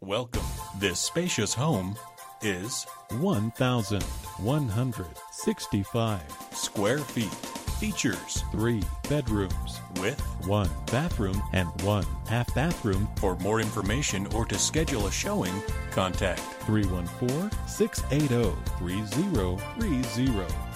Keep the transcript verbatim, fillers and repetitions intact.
Welcome. This spacious home is one thousand one hundred sixty-five square feet. Features three bedrooms with one bathroom and one half bathroom. For more information or to schedule a showing, contact three one four, six eight zero, three zero three zero.